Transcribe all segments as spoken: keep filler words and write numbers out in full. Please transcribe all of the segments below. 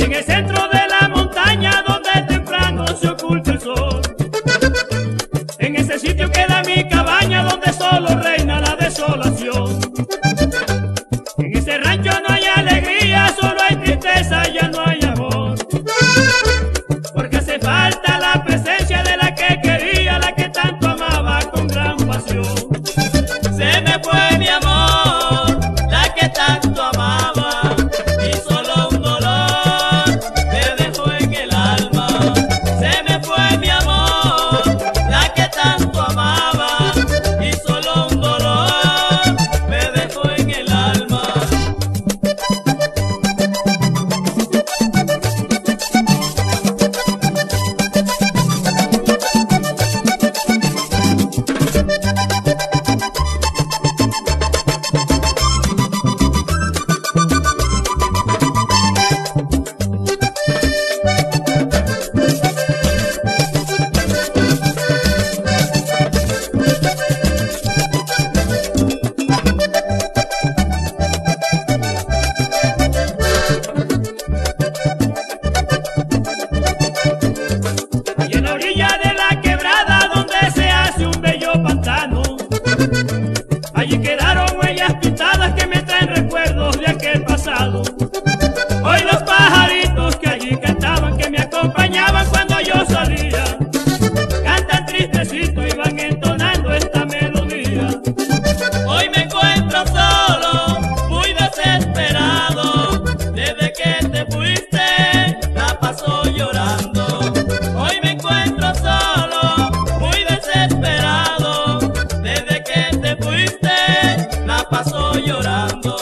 en el centro de la montaña donde temprano se oculta el sol. En ese sitio queda mi cabaña donde solo reina la desolación. En ese rancho no hay alegría, solo hay tristeza, ya no hay amor. Porque hace falta la presencia de la que quería, la que tanto amaba con gran pasión. Se me fue mi amor, la que tanto amaba, y solo un dolor me dejó en el alma. Se me fue mi amor, la que tanto amaba, y solo un dolor me dejó en el alma. Y en la orilla de la quebrada donde se hace un bello pantano, allí quedaron huellas pintadas que me traen recuerdos de aquel pasado. Hoy los pajaritos que allí cantaban, que me acompañaban cuando yo salía, cantan tristecito y van entonando esta melodía. Hoy me encuentro solo, muy desesperado, desde que te fuiste la paso llorando. Hoy me encuentro solo, muy desesperado, desde que te fuiste la paso llorando.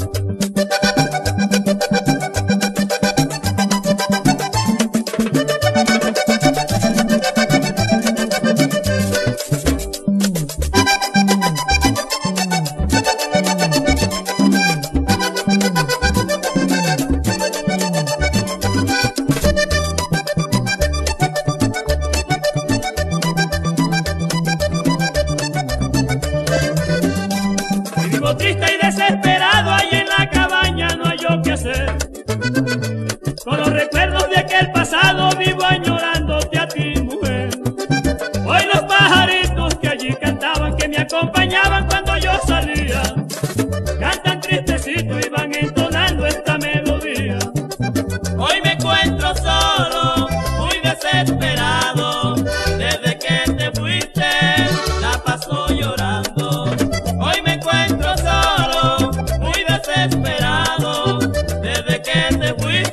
Y vivo triste y desesperado, ahí en la cabaña no hay yo qué hacer. Con los recuerdos de aquel pasado vivo añorándote a ti, mujer. Hoy los pajaritos que allí cantaban, que me acompañaban cuando yo salía, cantan tristecito y van entonando esta melodía. Hoy me encuentro solo, muy desesperado, desde que te fuiste la paso llorando. Hoy me encuentro solo, muy desesperado, desde que te fuiste